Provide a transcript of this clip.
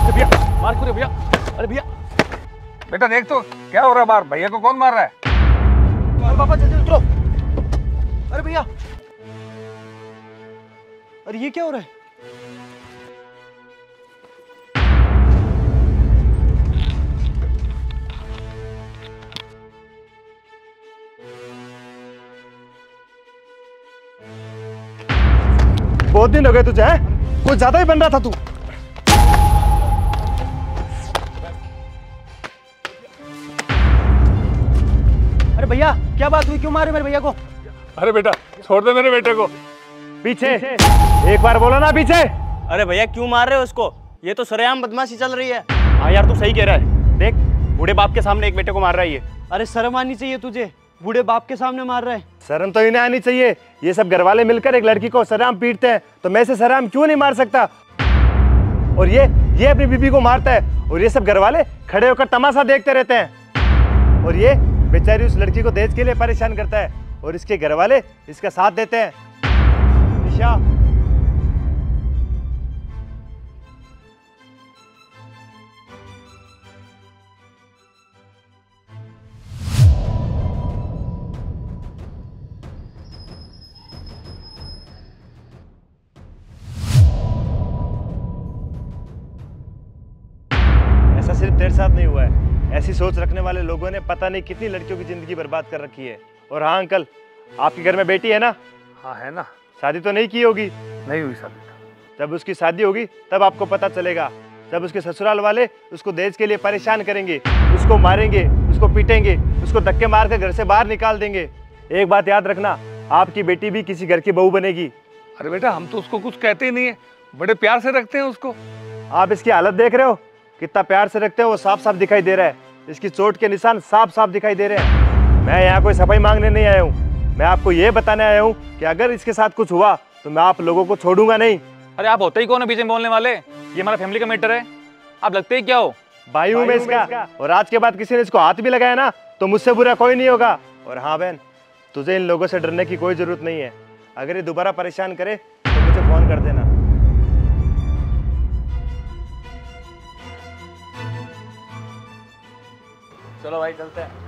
भैया मार क्यों रहे भैया? अरे भैया बेटा देख तो क्या हो रहा है बाहर, भैया को कौन मार रहा है? अरे पापा जल्दी उतरो। अरे भैया, अरे ये क्या हो रहा है? बहुत दिन हो गए तुझे, है? कुछ ज्यादा ही बन रहा था तू। अरे भैया क्या बात हुई, क्यों मारे मेरे भैया को? अरे बेटा छोड़ दे मेरे बेटे को। पीछे एक बार बोला ना, पीछे। अरे भैया क्यों मार रहे हो उसको? ये तो सरेआम बदमाशी चल रही है। हाँ यार तू सही कह रहा है। देख बूढ़े बाप के सामने एक बेटे को मार रहा है ये। अरे शर्म आनी चाहिए तुझे, बूढ़े बाप के सामने मार रहा है। शर्म तो इन्हें आनी चाहिए। ये सब घर वाले मिलकर एक लड़की को सरेआम पीटते हैं, तो मैं इसे सरेआम क्यों नहीं मार सकता? और ये अपनी बीबी को मारता है और ये सब घर वाले खड़े होकर तमाशा देखते रहते हैं। और ये बेचारी उस लड़की को दहेज के लिए परेशान करता है और इसके घर वाले इसका साथ देते हैं। निशा, ऐसा सिर्फ तेरे साथ नहीं हुआ है। ऐसी सोच रखने वाले लोगों ने पता नहीं कितनी लड़कियों की जिंदगी बर्बाद कर रखी है। और हाँ अंकल, आपके घर में बेटी है ना? हाँ है ना। शादी तो नहीं की होगी? नहीं हुई शादी। जब उसकी शादी होगी तब आपको पता चलेगा। जब उसके ससुराल वाले उसको दहेज के लिए परेशान करेंगे, उसको मारेंगे, उसको पीटेंगे, उसको धक्के मार कर घर से बाहर निकाल देंगे। एक बात याद रखना, आपकी बेटी भी किसी घर की बहू बनेगी। अरे बेटा हम तो उसको कुछ कहते ही नहीं है, बड़े प्यार से रखते हैं उसको। आप इसकी हालत देख रहे हो, कितना प्यार से रखते हो, वो साफ साफ दिखाई दे रहा है। इसकी चोट के निशान साफ साफ दिखाई दे रहे हैं। मैं यहाँ कोई सफाई मांगने नहीं आया हूँ, मैं आपको ये बताने आया हूँ कि अगर इसके साथ कुछ हुआ तो मैं आप लोगों को छोड़ूंगा नहीं। अरे आप होते ही कौन है बीच में बोलने वाले? ये हमारा फैमिली का मैटर है, आप लगते ही क्या हो? भाई हूँ मैं इसका, और आज के बाद किसी ने इसको हाथ भी लगाया ना तो मुझसे बुरा कोई नहीं होगा। और हाँ बहन, तुझे इन लोगों से डरने की कोई जरूरत नहीं है। अगर ये दोबारा परेशान करे तो मुझे फोन कर देना। चलो भाई चलते हैं।